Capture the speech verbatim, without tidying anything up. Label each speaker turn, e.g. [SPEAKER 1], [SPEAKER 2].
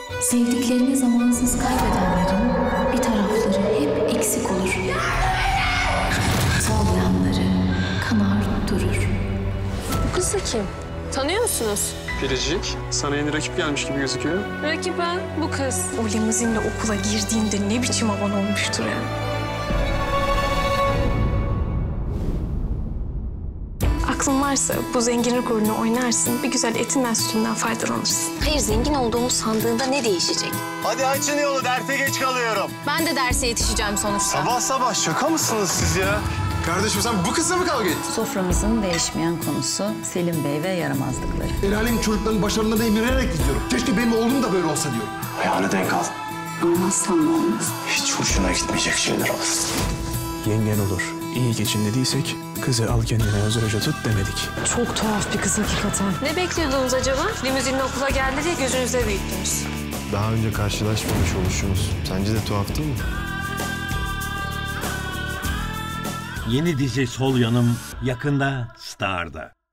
[SPEAKER 1] Sevdiklerini zamansız kaybedenlerin bir tarafları hep eksik olur. Sol yanları kanar durur.
[SPEAKER 2] Bu kız da kim? Tanıyor musunuz?
[SPEAKER 3] Biricik, sana yeni rakip gelmiş gibi gözüküyor.
[SPEAKER 2] Rakip ha, bu kız. O limuzinle okula girdiğinde ne biçim havan olmuştur yani. Aklın varsa bu zenginlik oyunu oynarsın, bir güzel etinden sütünden faydalanırsın.
[SPEAKER 4] Hayır, zengin olduğumu sandığında ne değişecek?
[SPEAKER 5] Hadi açın yolu, derse geç kalıyorum.
[SPEAKER 4] Ben de derse yetişeceğim sonuçta.
[SPEAKER 5] Sabah sabah şaka mısınız siz ya?
[SPEAKER 6] Kardeşim sen bu kızla mı kavga ettin?
[SPEAKER 7] Soframızın değişmeyen konusu Selim Bey ve yaramazlıkları.
[SPEAKER 6] El alem çocukların başarılarına imrenerek gidiyorum. Keşke benim oğlum da böyle olsa diyorum.
[SPEAKER 5] Ayağını denk al.
[SPEAKER 7] Olmazsam ne olmaz?
[SPEAKER 5] Hiç hoşuna gitmeyecek şeyler olur.
[SPEAKER 3] Yengen olur. İyi geçin dediysek kızı al kendine özürce tut demedik.
[SPEAKER 2] Çok tuhaf bir kız hakikaten. Ne bekliyordunuz acaba? Limuzinle okula geldi diye gözünüzde büyüttünüz.
[SPEAKER 8] Daha önce karşılaşmamış oluşumuz sence de tuhaf değil mi?
[SPEAKER 9] Yeni dizi Sol Yanım yakında Star'da.